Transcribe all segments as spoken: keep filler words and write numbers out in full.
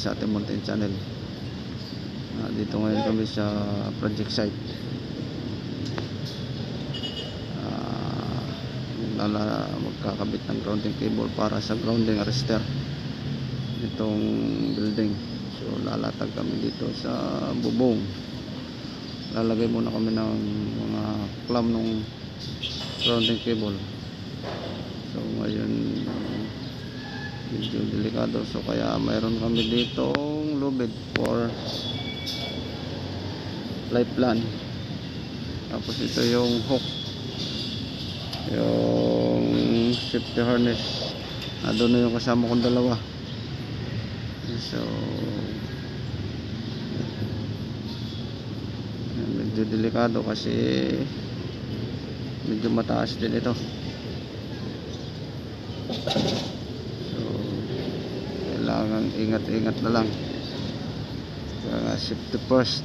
sa ating mountain channel. Uh, dito ngayon kami sa project site. Uh, lala, magkakabit ng grounding cable para sa grounding arrester itong building. So lalatag kami dito sa bubong. Lalagay muna kami ng mga clamp ng grounding cable. So ngayon medyo delikado, so kaya mayroon kami ditong lubid for lifeline. Tapos ito yung hook, yung safety harness. Ah, doon na yung kasama kong dalawa. So medyo delikado kasi medyo mataas din ito. Kailangan ingat-ingat na lang. Kaya safety first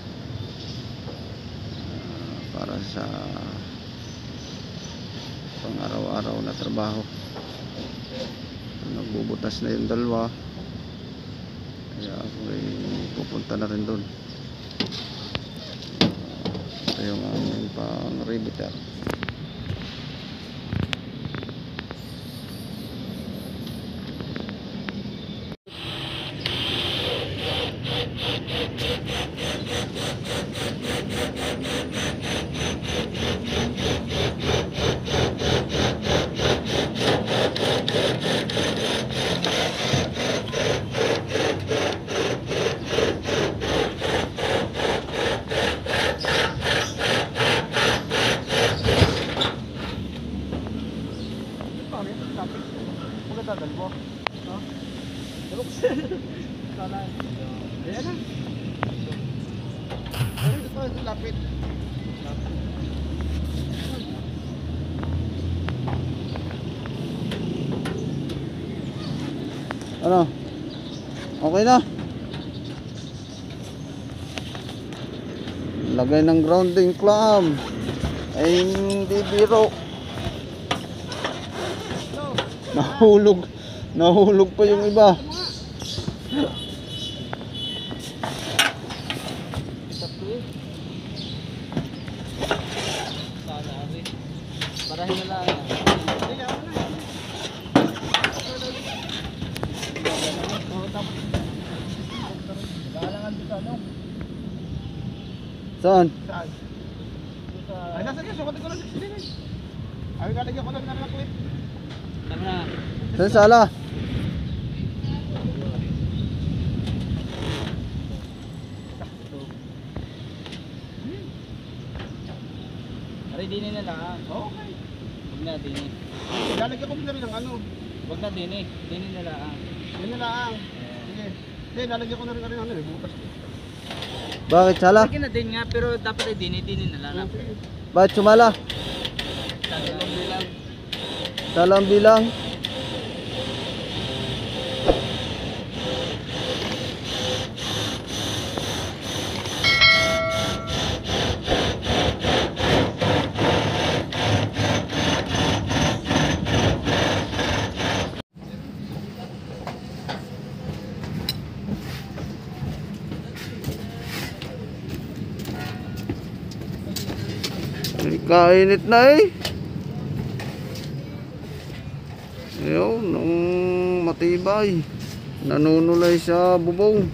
uh, para sa pang araw-araw na trabaho. Nagbubutas na yung dalawa, kaya ako ay pupunta na rin doon. Uh, ito yung aming pang riveter. Magdadal mo? Ha? Dalok sana. Ayan na. Ayan ito, ito lapit. Ano? Okay na? Lagay ng grounding clamp. Ay hindi biro. Nahulog. Nahulog pa yung iba. Barahin na lang. Saan? Saan? Ay, nasa niya. Sukatin ko lang sixty din eh. Ay, kalagyan ko lang na ng clip. Tama. Saan sala? Aray, dini na lang. Okay. Huwag na, dini. Lalagyan ko na rin ng ano. Huwag na, dini. Dini na lang. Dini na lang. Sige. Hindi, lalagyan ko na rin ano. Bukas. Bakit sala? Lagyan na din nga, pero dapat ay dini. Dini na lang. Okay. Bakit sumala? Salang bilang. Salang bilang. Kainit na eh. Ayun, nung matibay, nanunulay sa bubong.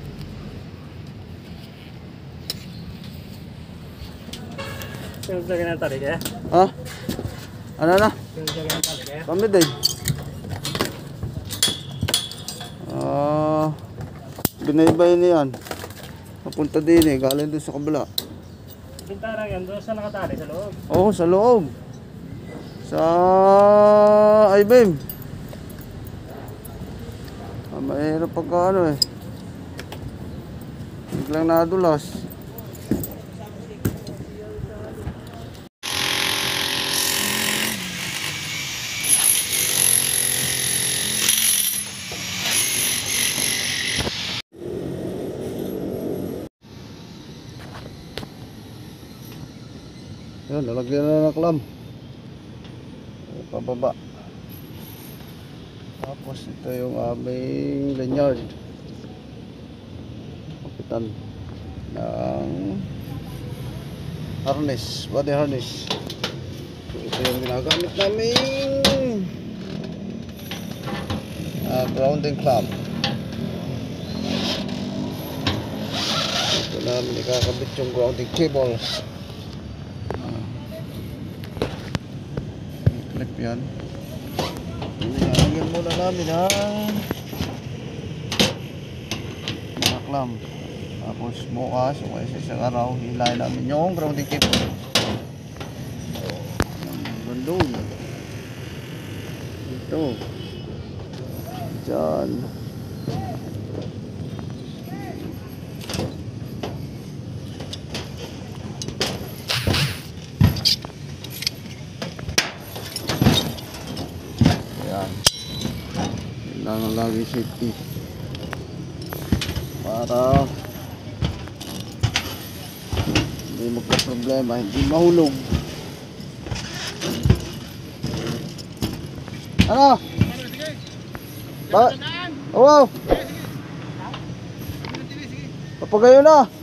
Pinagdagan ng tali kaya? Ha? Ano na? Pinagdagan ng tali kaya? Kami din. Ah, binaybay niyan. Papunta din eh, galing doon sa kabila. Bintana yan, doon sa nakatali sa loob? Oo, sa loob. Sa I-beam. Ah, mahirap pagka ano eh. Biglang nadulas. Yan, lalagyan na ng clamp. Pababa. Tapos ito yung aming lanyard. hospital ng harness, body harness. So, ito yung ginagamit namin uh, grounding clamp. Ito namin ikakabit yung grounding cable. uh, clip yan. Nalagyan muna namin ang mga clamp. Tapos bukas o kaya sa isang araw hilahin namin yung grounding cable. Bandung ito dyan. Ayan, kailangan lagi safety para hindi magka-problema, hindi mahulog. Ano? Ba? Oh, wow. Papagayo na.